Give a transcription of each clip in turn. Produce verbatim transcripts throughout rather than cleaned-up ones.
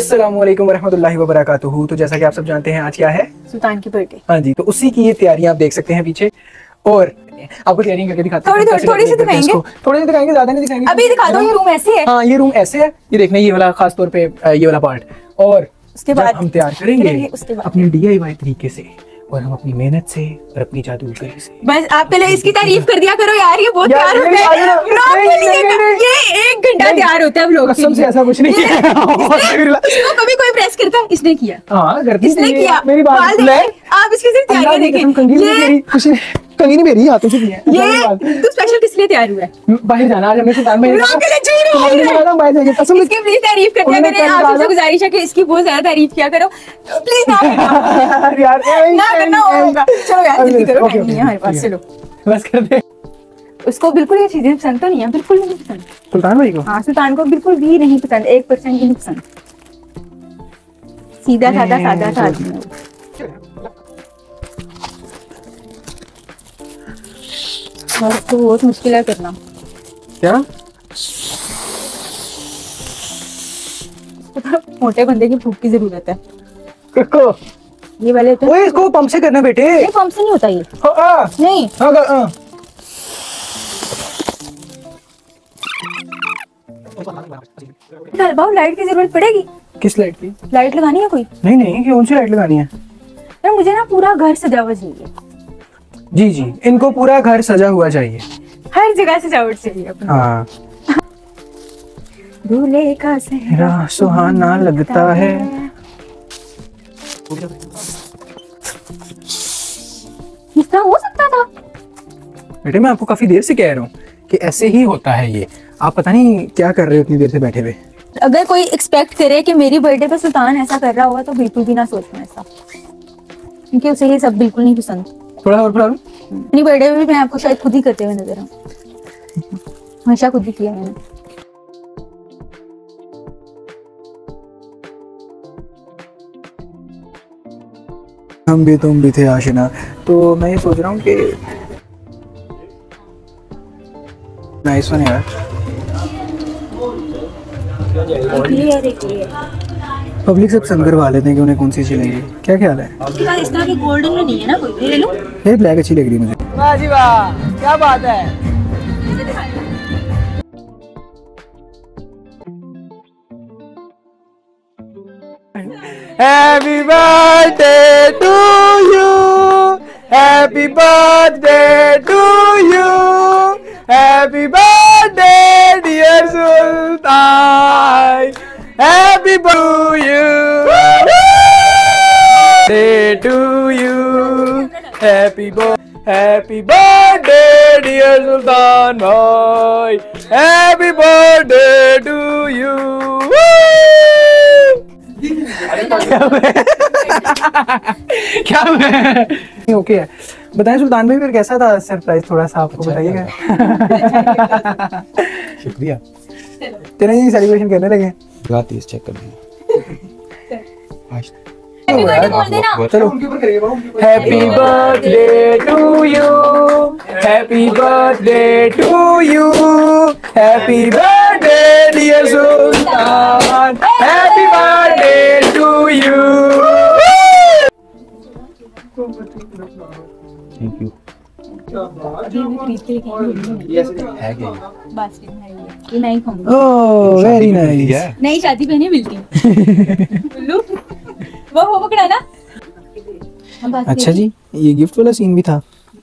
अस्सलामुअलैकुम वरहमतुल्लाहि वबरकातुहू। तो जैसा कि आप सब जानते हैं आज क्या है, सुल्तान की बर्थडे। हाँ जी, तो उसी की ये तैयारियां आप देख सकते हैं पीछे। और आपको तैयारियां करके दिखाते हैं। थोड़ी थोड़ी थोड़ी सी दिखाएंगे, थोड़ी सी दिखाएंगे, ज्यादा नहीं दिखाएंगे। अभी दिखा दो। ये रूम ऐसे है। हाँ, ये रूम ऐसे है। ये देखना, ये वाला खास तौर पे ये वाला पार्ट। और उसके बाद हम तैयार करेंगे उसके बाद अपने डी आई वाई तरीके से, और हम अपनी मेहनत से और अपनी जादूगरी से। बस आप पहले इसकी तारीफ कर दिया करो यार, ये बहुत तैयार होता है। ये एक घंटा तैयार होता है व्लॉग कसम से, ऐसा कुछ नहीं है। इसको कभी कोई प्रेस करता है? इसने किया। हाँ, करती इसने किया। मेरी बात सुन ले। आप इसकी सिर्फ तैयारियां देखें। कुछ कहीं नहीं मेरी हाथों से भी है। ये तू स्पेशल किस लिए तैयार हुआ है? बाहर जाना आज हमने सुल्तान भाई इसकी प्लीज तारीफ कर दिया करें। आप सबसे गुजारिश है कि इसकी बहुत ज्यादा तारीफ किया करो प्लीज। ना यार ना करना होगा। चलो यार जल्दी करो, टाइम नहीं है हमारे पास। चलो बस कर दे। उसको बिल्कुल ये चीजें पसंद तो नहीं है, बिल्कुल नहीं पसंद सुल्तान भाई को। हाँ, सुल्तान को बिल्कुल भी नहीं पसंद, एक परसेंट भी नहीं पसंद। सीधा साधा साधा सा आदमी है। और उसको बहुत मुश्किल है करना। क्या? मोटे बंदे की भूख की जरूरत है। किसको? ये वाले तो ओए, इसको पंप से करना बेटे। ये पंप से नहीं होता ये। हाँ नहीं हाँ हाँ। बाबू लाइट की जरूरत पड़ेगी। किस लाइट की? लाइट लगानी है कोई? नहीं नहीं, कौन सी लाइट लगानी है? यार मुझे ना पूरा घर सजा हुआ चाहिए। जी जी, इनको पूरा घर सजा हुआ चाहिए, हर जगह सजावट चाहिए अपनी। हाँ। दूल्हे का सेहरा सुहाना लगता है। इस तरह हो सकता था बेटे, मैं आपको काफी देर से कह रहा हूँ कि ऐसे ही होता है ये। आप पता नहीं क्या कर रहे हो इतनी देर से बैठे हुए। अगर कोई एक्सपेक्ट करे कि मेरी बर्थडे पे सुल्तान ऐसा कर रहा होगा तो बिल्कुल भी ना सोचना ऐसा, क्योंकि उसे ये सब बिल्कुल नहीं पसंद। थोड़ा और प्रॉब्लम। अपनी बर्थडे में भी मैं आपको शायद खुद ही करते हुए नजर आऊं। हमेशा खुद ही किया मैंने। हम भी तुम भी थे आशिना। तो मैं ये सोच रहा हूँ कि नाइस वन यार। पब्लिक से पसंद करवा लेते हैं कि उन्हें कौन सी अच्छी लगेगी। क्या ख्याल है? इसके बाद इस तरह के गोल्डन में नहीं है ना कोई, ले लो। ये ब्लैक अच्छी लग रही है मुझे। वाह जी वाह, क्या बात है। Happy birthday to you, happy birthday to you, happy birthday dear Sultan, happy birthday to you, happy birthday, happy birthday dear Sultan bhai, happy birthday to you. क्या हुआ? ओके है। बताएं सुल्तान भाई, फिर कैसा था सरप्राइज? थोड़ा सा आपको बताइएगा। शुक्रिया। तेरे ये सेलिब्रेशन करने लगे। रात इस चेक कर चलो। Happy birthday to you, happy birthday to you, happy birthday dear Sultan, happy birthday to you. Thank you. Oh very nice. नई शादी पे नहीं मिलती। वो वो पकड़ा ना। अच्छा जी, ये गिफ्ट वाला सीन भी था।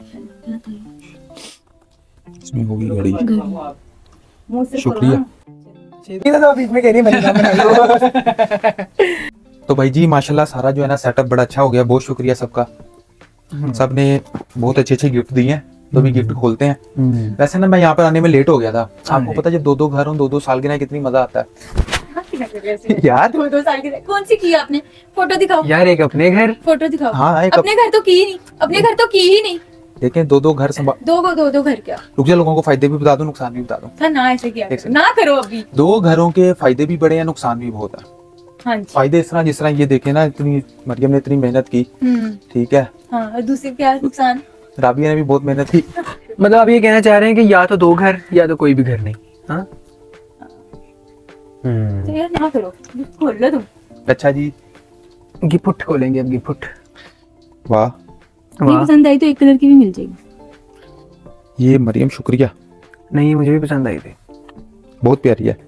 इसमें होगी घड़ी। शुक्रिया। तो बीच में कह रही बनी। तो भाई जी माशाल्लाह सारा जो है ना सेटअप बड़ा अच्छा हो गया। बहुत शुक्रिया सबका। सब ने बहुत अच्छे अच्छे गिफ्ट दिए हैं। तो भी गिफ्ट खोलते हैं। वैसे ना मैं यहाँ पर आने में लेट हो गया था। आपको पता जब दो दो घर हो, दो दो साल गिरह कितनी मजा आता है यार। दो दो साल की कौन सी की आपने? फोटो दिखाओ यार। एक अपने घर, फोटो दिखाओ। हाँ, एक अपने घर तो की ही नहीं, अपने घर तो की ही नहीं। देखें दो दो घर संभाल। दो दो दो घर क्या? रुक जा, लोगों को फायदे भी बता दो, नुकसान भी बता दो। ना ऐसे किया ना करो अभी। दो घरों के फायदे भी बड़े हैं, नुकसान भी बहुत है। हाँ जी। फायदे इस तरह जिस तरह ये देखे ना, इतनी मरियम ने इतनी मेहनत की, ठीक है। हाँ, और दूसरी क्या नुकसान? राबिया ने भी बहुत मेहनत की। मतलब आप ये कहना चाह रहे हैं कि या तो दो घर या तो कोई भी घर नहीं। हाँ तो यार ना करो, खोल लो तुम। अच्छा जी, गिफ्ट खोलेंगे अब, गिफ्ट। वाह, नहीं पसंद आई तो एक कलर की भी मिल जाएगी। ये मरियम शुक्रिया, नहीं मुझे भी पसंद आई थी। बहुत प्यारी है।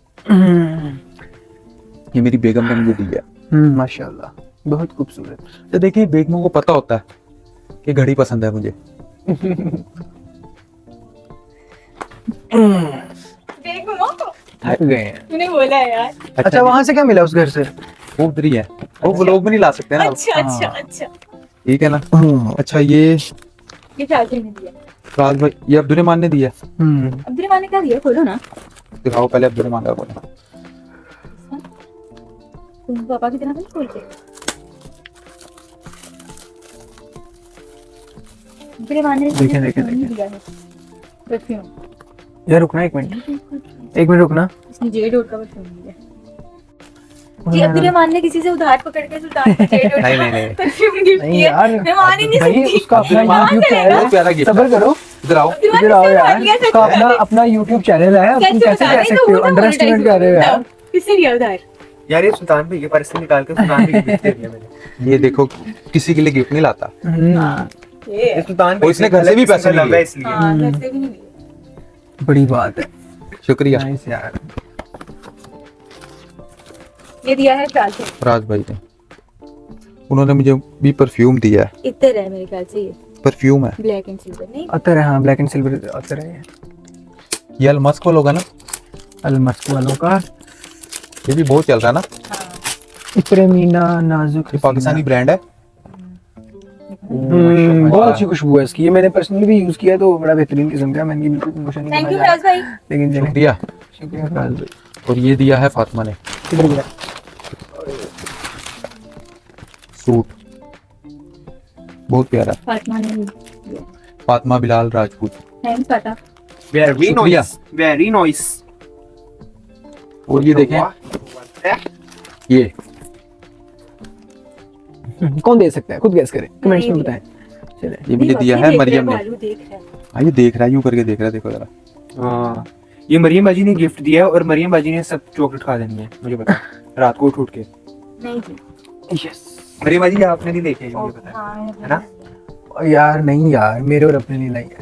ये मेरी बेगम ने मुझे दी है। हम्म, माशाल्लाह, बहुत खूबसूरत। तो देखिए बेगमों को पता होता है कि घड़ी पसंद है मुझे। थक गए हैं। तूने बोला यार। अच्छा, वहाँ से क्या मिला उस घर से? वो उधर ही है, वो व्लॉग में नहीं ला सकते ना। अच्छा अच्छा अच्छा। ठीक है ना। अच्छा, ये ये चाची ने दिया। राज भाई, ये अब्दुल ने दिया। हम्म, अब्दुल रहमान ने क्या दिया, खोलो ना। दिखाओ पहले अब्दुल रहमान का खोलो। तुम पापा की तरह नहीं खोलते। अब्दुल रहमान ने देखें, देखें, देखें। दिया है परफ्यूम। यार रुकना एक मिनट, एक मिनट रुकना। इसने जेड ओट का परफ्यूम दिया। जी अब्दुल रहमान ने किसी से उधार पकड़ के सुल्तान को जेड ओट नहीं, नहीं, नहीं। परफ्यूम गिफ्ट नहीं किया। यार, रहमान ही नहीं भाई सुनती। उसका अपना यूट्यूब चैनल बहुत है। प्यारा गिफ्ट। सब्र करो, इधर आओ। इधर आओ यार। उसका अपना अपना यूट्यूब चैनल है, आप कैसे कैसे बता कह रहे सकते हो? तो अंडर एस्टिमेट कर रहे हो यार। किसने दिया उधार? यार ये सुल्तान भाई के पर्स से निकाल के सुल्तान भाई को गिफ्ट दे दिया मैंने। ये देखो, किसी के लिए गिफ्ट नहीं लाता। हम्म, ये सुल्तान और भाई इसने घर से भी पैसे लव लिए। है इसलिए। हाँ घर से भी नहीं लिया। बड़ी बात है। शुक्रिया नाइस यार। ये दिया है चाची। राज भाई ने, उन्होंने मुझे भी परफ्यूम दिया है। इतर है मेरे ख्याल से। ये परफ्यूम है, ब्लैक एंड सिल्वर नहीं। अतर है, हाँ, ब्लैक एंड सिल्वर अतर है। ये अलमस्क वाला होगा ना। अलमस्क वालों का ये भी बहुत चल रहा है ना। इतरे मीना नाजुक। ये पाकिस्तानी ब्रांड है। हम्म, बहुत अच्छी खुशबू है इसकी। ये मैंने पर्सनली भी यूज किया तो बड़ा बेहतरीन किस्म का। मैंने बिल्कुल प्रमोशन नहीं थैंक यू करना फराज भाई। लेकिन चलिए, शुक्रिया। शुक्रिया फराज भाई। और ये दिया है फातिमा ने, किधर गया? सूट, बहुत प्यारा। फातिमा ने दिया। फातिमा बिलाल राजपूत। थैंक्स फाता। वेरी शुक्रिया। Nice, very nice. और ये देखें, ये कौन दे सकता है? खुद गैस करें, कमेंट्स में बताएं। चले, ये मुझे दिया है मरियम ने। भालू देख रहा है। हाँ, ये देख रहा है, यूं करके देख रहा है, देखो जरा। हाँ, ये मरियम बाजी ने गिफ्ट दिया है और मरियम बाजी ने सब चॉकलेट खा देनी है, मुझे पता है। रात को उठ उठ के। नहीं जी। यस। मरियम बाजी आपने नहीं देखे, मुझे पता है। हाँ, है ना? यार नहीं यार, मेरे और अपने लिए लाई है।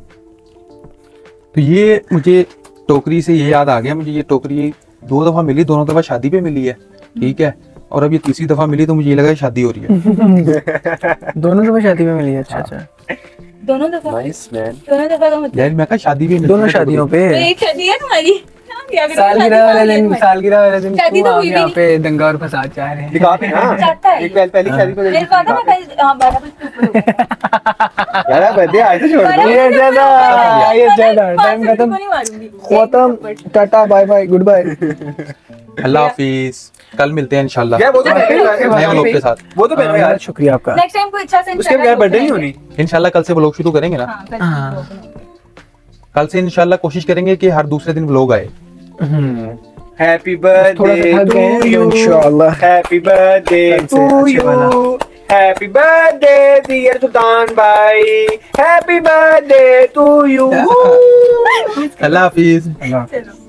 तो ये मुझे टोकरी से ये याद आ गया, मुझे ये टोकरी दो दफा मिली, दोनों दफा शादी पे मिली है। ठीक है, और अब ये तीसरी दफा मिली तो मुझे ये लगा शादी हो रही है। दोनों दफा शादी में मिली है। अच्छा अच्छा। दोनों दफा। Nice man. दोनों दफा का मतलब। यार मैं कहा शादी पे मिली दोनों है शादियों पे। तो एक शादी है तुम्हारी। हाँ, क्या करोगे? सालगिरह शादी वाले तो दिन, हुई है सालगिरह वाले दिन शादी क्यों तो आप हुई भी यहाँ नहीं। पे दंगा और फसाद चाह रहे हैं? दिखा पे ना। चाहता है। एक पहले पहली शादी को मेरे को आता मैं कल हाँ बारह बजे के ऊपर हो गया। यार आप बर्थडे आए तो छोड़ दो। ये ज्यादा, ये ज्यादा टाइम पाँच खत्म, को नहीं मारूंगी। खत्म। Tata, bye bye, goodbye. अल्लाह हाफिज, कल मिलते हैं इंशाल्लाह यार वो तो नए व्लॉग के साथ। वो तो पहनो यार। शुक्रिया आपका। नेक्स्ट टाइम कोई इच्छा से उसके बगैर बर्थडे नहीं होनी। इंशाल्लाह कल से व्लॉग शुरू करेंगे ना। हाँ, कल हाँ। से open होगा। कल से इंशाल्लाह कोशिश करेंगे कि हर दूसरे दिन व्लॉग आए। हैप्पी थोड़ा सा बर्थडे थक गए हैं, टू यू, इंशाल्लाह। हैप्पी बर्थडे कल से टू अच्छे वाला। You, happy birthday dear Sultan भाई, हैप्पी बर्थडे टू यू। अल्लाह हाफिज। अल्लाह। चलो।